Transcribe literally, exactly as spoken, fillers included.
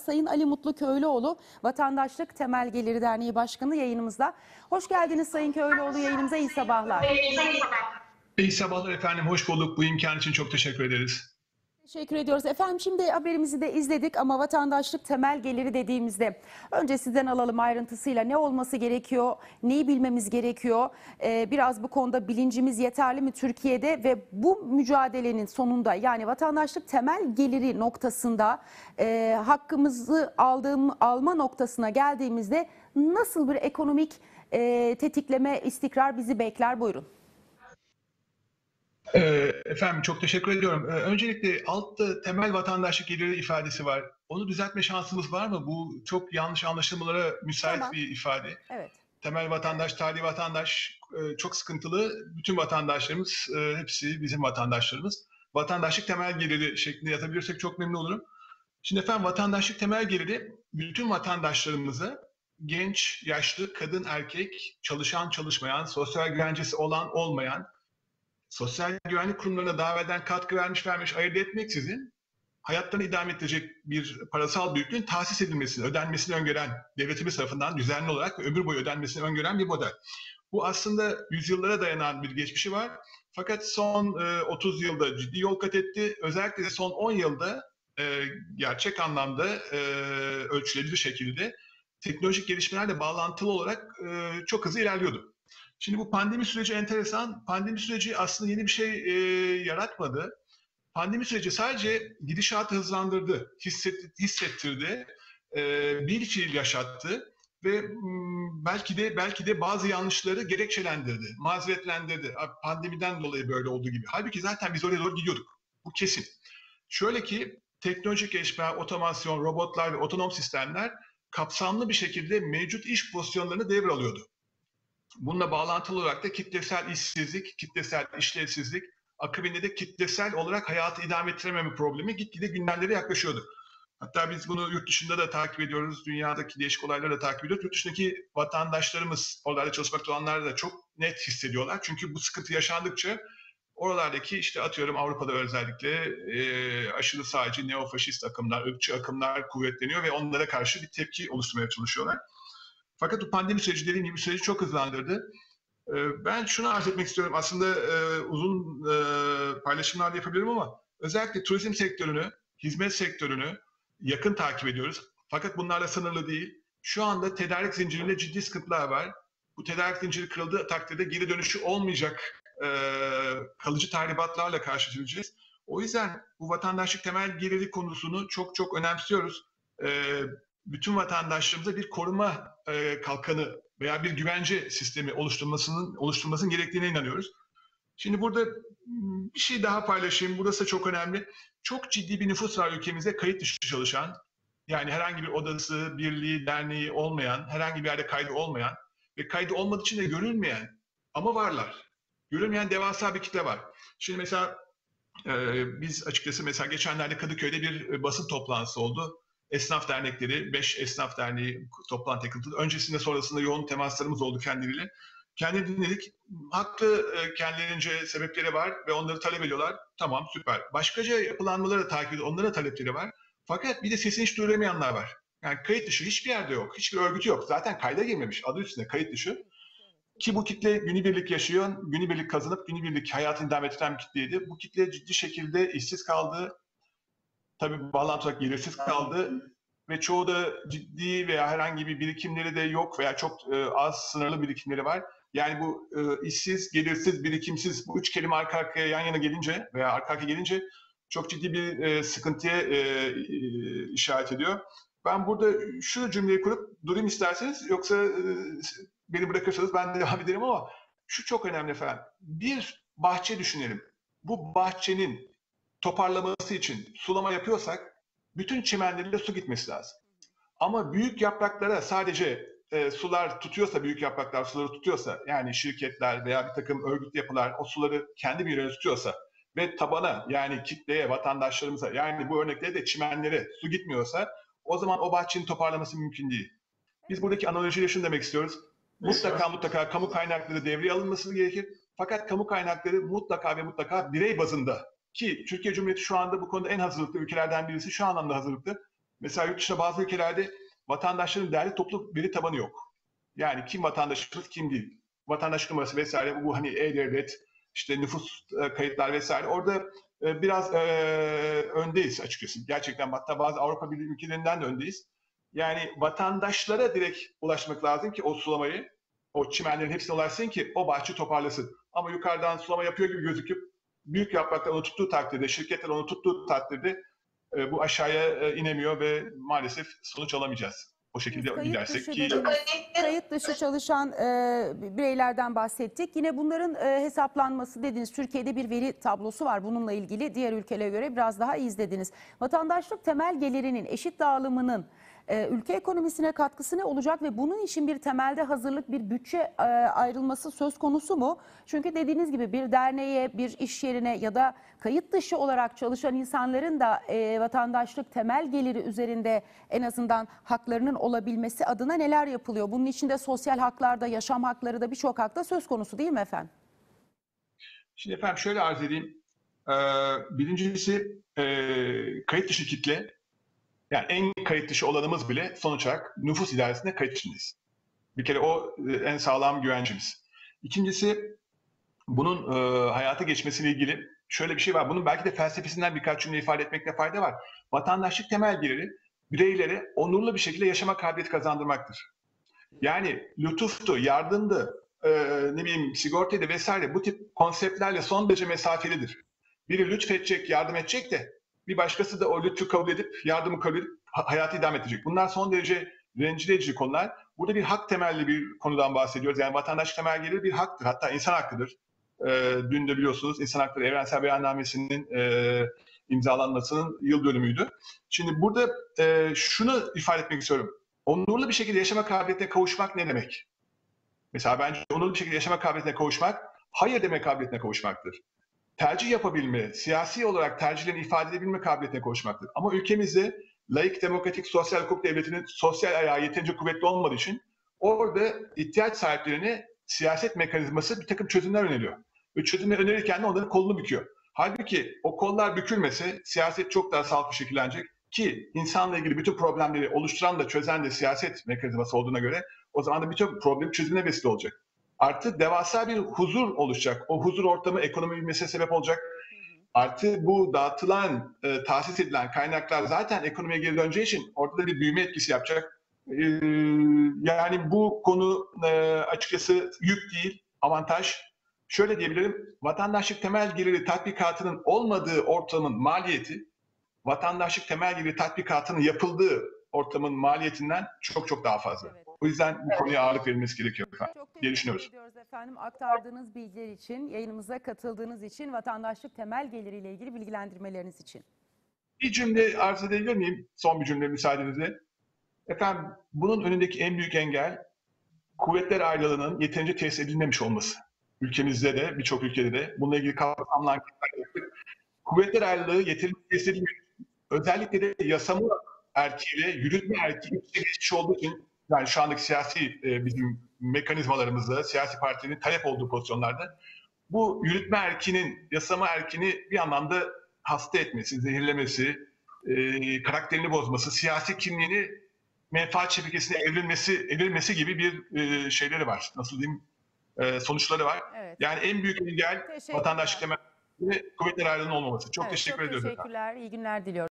Sayın Ali Mutlu Köylüoğlu, Vatandaşlık Temel Geliri Derneği Başkanı yayınımızda. Hoş geldiniz Sayın Köylüoğlu, yayınımıza iyi sabahlar. İyi sabahlar efendim, hoş bulduk. Bu imkan için çok teşekkür ederiz. Teşekkür ediyoruz. Efendim şimdi haberimizi de izledik ama vatandaşlık temel geliri dediğimizde önce sizden alalım ayrıntısıyla ne olması gerekiyor, neyi bilmemiz gerekiyor? Ee, biraz bu konuda bilincimiz yeterli mi Türkiye'de ve bu mücadelenin sonunda yani vatandaşlık temel geliri noktasında e, hakkımızı aldığım, alma noktasına geldiğimizde nasıl bir ekonomik e, tetikleme, istikrar bizi bekler? Buyurun. Efendim çok teşekkür ediyorum. Öncelikle altta temel vatandaşlık geliri ifadesi var. Onu düzeltme şansımız var mı? Bu çok yanlış anlaşılmalara müsait Tamam. bir ifade. Evet. Temel vatandaş, tali vatandaş çok sıkıntılı. Bütün vatandaşlarımız, hepsi bizim vatandaşlarımız. Vatandaşlık temel geliri şeklinde yazabilirsek çok memnun olurum. Şimdi efendim vatandaşlık temel geliri bütün vatandaşlarımıza genç, yaşlı, kadın, erkek, çalışan, çalışmayan, sosyal güvencesi olan, olmayan, sosyal güvenlik kurumlarına daha evvelden katkı vermiş vermiş ayırt etmeksizin hayatlarını idame ettirecek bir parasal büyüklüğün tahsis edilmesini, ödenmesini öngören devletimiz tarafından düzenli olarak ve ömür boyu ödenmesini öngören bir model. Bu aslında yüzyıllara dayanan bir geçmişi var. Fakat son e, otuz yılda ciddi yol kat etti. Özellikle de son on yılda e, gerçek anlamda e, ölçülebilir şekilde teknolojik gelişmelerle bağlantılı olarak e, çok hızlı ilerliyordu. Şimdi bu pandemi süreci enteresan. Pandemi süreci aslında yeni bir şey e, yaratmadı. Pandemi süreci sadece gidişatı hızlandırdı, hisset, hissettirdi, e, bir fiil yaşattı ve m, belki de belki de bazı yanlışları gerekçelendirdi, mazeretlendirdi. Pandemiden dolayı böyle olduğu gibi. Halbuki zaten biz oraya doğru gidiyorduk. Bu kesin. Şöyle ki teknolojik gelişmeler, otomasyon, robotlar ve otonom sistemler kapsamlı bir şekilde mevcut iş pozisyonlarını devralıyordu. Bununla bağlantılı olarak da kitlesel işsizlik, kitlesel işlevsizlik, akabinde de kitlesel olarak hayatı idame ettirememe problemi gitgide gündemlere yaklaşıyordu. Hatta biz bunu yurt dışında da takip ediyoruz, dünyadaki değişik olayları da takip ediyoruz. Yurt dışındaki vatandaşlarımız, oralarda çalışmakta olanlar da çok net hissediyorlar. Çünkü bu sıkıntı yaşandıkça oralardaki işte atıyorum Avrupa'da özellikle e, aşırı sağcı, neofaşist akımlar, ırkçı akımlar kuvvetleniyor ve onlara karşı bir tepki oluşturmaya çalışıyorlar. Fakat bu pandemi süreci dediğim gibi süreci çok hızlandırdı. Ben şunu arz etmek istiyorum. Aslında uzun paylaşımlar da yapabilirim ama özellikle turizm sektörünü, hizmet sektörünü yakın takip ediyoruz. Fakat bunlarla sınırlı değil. Şu anda tedarik zincirinde ciddi sıkıntılar var. Bu tedarik zinciri kırıldığı takdirde geri dönüşü olmayacak kalıcı tahribatlarla karşılaşacağız. O yüzden bu vatandaşlık temel geliri konusunu çok çok önemsiyoruz. Bütün vatandaşlarımıza bir koruma e, kalkanı veya bir güvence sistemi oluşturmasının oluşturmasının gerektiğine inanıyoruz. Şimdi burada bir şey daha paylaşayım. Burası çok önemli. Çok ciddi bir nüfus var ülkemizde kayıt dışı çalışan, yani herhangi bir odası, birliği, derneği olmayan, herhangi bir yerde kaydı olmayan ve kaydı olmadığı için de görülmeyen ama varlar. Görülmeyen devasa bir kitle var. Şimdi mesela e, biz açıkçası mesela geçenlerde Kadıköy'de bir basın toplantısı oldu. Esnaf dernekleri, beş esnaf derneği toplantı yapıldı. Öncesinde sonrasında yoğun temaslarımız oldu kendileriyle. Kendini dinledik. Haklı kendilerince sebepleri var ve onları talep ediyorlar. Tamam, süper. Başkaca yapılanmaları da takip ediyor. Onlara talepleri var. Fakat bir de sesini hiç duyuramayanlar var. Yani kayıt dışı hiçbir yerde yok. Hiçbir örgütü yok. Zaten kayda girmemiş. Adı üstünde kayıt dışı. Ki bu kitle günübirlik yaşıyor. Günübirlik kazanıp günübirlik hayatını idame ettiren bir kitleydi. Bu kitle ciddi şekilde işsiz kaldı. Tabii bağlantı olarak gelirsiz kaldı ve çoğu da ciddi veya herhangi bir birikimleri de yok veya çok e, az sınırlı birikimleri var. Yani bu e, işsiz, gelirsiz, birikimsiz bu üç kelime arka arkaya yan yana gelince veya arka arkaya gelince çok ciddi bir e, sıkıntıya e, e, işaret ediyor. Ben burada şu cümleyi kurup durayım isterseniz, yoksa e, beni bırakırsanız ben de devam ederim ama şu çok önemli efendim. Bir bahçe düşünelim. Bu bahçenin toparlaması için sulama yapıyorsak bütün çimenleriyle su gitmesi lazım. Ama büyük yapraklara sadece e, sular tutuyorsa, büyük yapraklar suları tutuyorsa, yani şirketler veya bir takım örgütlü yapılar o suları kendi bir yere tutuyorsa ve tabana, yani kitleye, vatandaşlarımıza, yani bu örneklerde de çimenlere su gitmiyorsa o zaman o bahçenin toparlaması mümkün değil. Biz buradaki analojiyle şunu demek istiyoruz. Mutlaka mutlaka kamu kaynakları devreye alınması gerekir. Fakat kamu kaynakları mutlaka ve mutlaka birey bazında, ki Türkiye Cumhuriyeti şu anda bu konuda en hazırlıklı ülkelerden birisi, şu anlamda hazırlıklı. Mesela yurt dışında bazı ülkelerde vatandaşların derli toplu veri tabanı yok. Yani kim vatandaşımız, kim değil. Vatandaş numarası vesaire, bu hani E-Devlet, işte nüfus e, kayıtlar vesaire. Orada e, biraz e, öndeyiz açıkçası. Gerçekten hatta bazı Avrupa Birliği ülkelerinden de öndeyiz. Yani vatandaşlara direkt ulaşmak lazım ki o sulamayı, o çimenlerin hepsine ulaşsın ki o bahçe toparlasın. Ama yukarıdan sulama yapıyor gibi gözüküp büyük yapraklar onu tuttuğu takdirde, şirketler onu tuttuğu takdirde e, bu aşağıya e, inemiyor ve maalesef sonuç alamayacağız. O şekilde Kayıt gidersek dışı ki... dediniz, kayıt dışı çalışan e, bireylerden bahsettik. Yine bunların e, hesaplanması dediniz. Türkiye'de bir veri tablosu var bununla ilgili. Diğer ülkelere göre biraz daha iyi izlediniz. Vatandaşlık temel gelirinin eşit dağılımının e, ülke ekonomisine katkısı ne olacak ve bunun için bir temelde hazırlık, bir bütçe e, ayrılması söz konusu mu? Çünkü dediğiniz gibi bir derneğe, bir iş yerine ya da kayıt dışı olarak çalışan insanların da e, vatandaşlık temel geliri üzerinde en azından haklarının olabilmesi adına neler yapılıyor? Bunun içinde sosyal haklar da, yaşam hakları da, birçok hak da söz konusu değil mi efendim? Şimdi efendim şöyle arz edeyim. Ee, birincisi e, kayıt dışı kitle, yani en kayıt dışı olanımız bile sonuç olarak nüfus idaresinde kayıt dışındayız. Bir kere o e, en sağlam güvencimiz. İkincisi, bunun e, hayata geçmesiyle ilgili şöyle bir şey var. Bunun belki de felsefesinden birkaç cümle ifade etmekte fayda var. Vatandaşlık temel geliri bireylere onurlu bir şekilde yaşama kabiliyeti kazandırmaktır. Yani lütuftu, yardımdı, e, ne bileyim sigortaydı vesaire, bu tip konseptlerle son derece mesafelidir. Biri lütfedecek, yardım edecek de bir başkası da o lütfu kabul edip, yardımı kabul edip hayatı idame edecek. Bunlar son derece rencide edici konular. Burada bir hak temelli bir konudan bahsediyoruz. Yani vatandaş temel geliri bir haktır, hatta insan hakkıdır. E, dün de biliyorsunuz İnsan Hakları Evrensel Beyannamesi'nin e, imzalanmasının yıl dönümüydü. Şimdi burada e, şunu ifade etmek istiyorum. Onurlu bir şekilde yaşama kabiliyetine kavuşmak ne demek? Mesela bence onurlu bir şekilde yaşama kabiliyetine kavuşmak, hayır deme kabiliyetine kavuşmaktır. Tercih yapabilme, siyasi olarak tercihlerini ifade edebilme kabiliyetine kavuşmaktır. Ama ülkemizde laik, demokratik, sosyal hukuk devletinin sosyal ayağı yeterince kuvvetli olmadığı için orada ihtiyaç sahiplerine siyaset mekanizması bir takım çözümler öneriyor. Ve çözümler önerirken de onların kolunu büküyor. Halbuki o kollar bükülmese siyaset çok daha sağlıklı şekillenecek. Ki insanla ilgili bütün problemleri oluşturan da çözen de siyaset mekanizması olduğuna göre o zaman da bütün problem çözümüne vesile olacak. Artı devasa bir huzur oluşacak. O huzur ortamı ekonomi büyümesine sebep olacak. Artı bu dağıtılan, e, tahsis edilen kaynaklar zaten ekonomiye geri döneceği için orada da bir büyüme etkisi yapacak. E, yani bu konu e, açıkçası yük değil, avantaj. Şöyle diyebilirim, vatandaşlık temel geliri tatbikatının olmadığı ortamın maliyeti, vatandaşlık temel geliri tatbikatının yapıldığı ortamın maliyetinden çok çok daha fazla. Evet. O yüzden bu konuya ağırlık verilmesi gerekiyor efendim, Çok diye teşekkür düşünüyoruz. ediyoruz efendim. Aktardığınız bilgiler için, yayınımıza katıldığınız için, vatandaşlık temel geliriyle ilgili bilgilendirmeleriniz için. Bir cümle arz edebilir miyim? Son bir cümle müsaadenizle. Efendim, bunun önündeki en büyük engel kuvvetler ayrılığının yeterince tesis edilmemiş olması. Ülkemizde de, birçok ülkede de bununla ilgili kapsamlar yaptık. Kuvvetler ayrılığı yeterince tesis edilmemiş. Özellikle de yasama erkiyle yürütme erkiği iç içe geçmiş olduğu için, yani şu andaki siyasi e, bizim mekanizmalarımızda, siyasi partilerin talep olduğu pozisyonlarda bu yürütme erkinin, yasama erkini bir anlamda hasta etmesi, zehirlemesi, e, karakterini bozması, siyasi kimliğini menfaat şebekesine evrilmesi, evrilmesi gibi bir e, şeyleri var. Nasıl diyeyim? E, sonuçları var. Evet. Yani en büyük engel Teşekkürler. vatandaşlık temel ve kuvvetler ayrılığının olmaması. Çok Evet, teşekkür çok ediyoruz efendim. teşekkürler. İyi günler diliyorum.